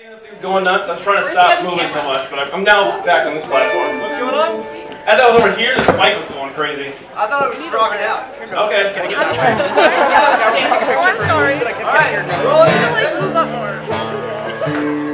This thing's going nuts. I was trying to stop moving so much, but I'm now back on this platform. What's going on? As I was over here, the spike was going crazy. I thought it was rocking out. Okay. Oh, I'm sorry. Alright, roll it. Like, move up more.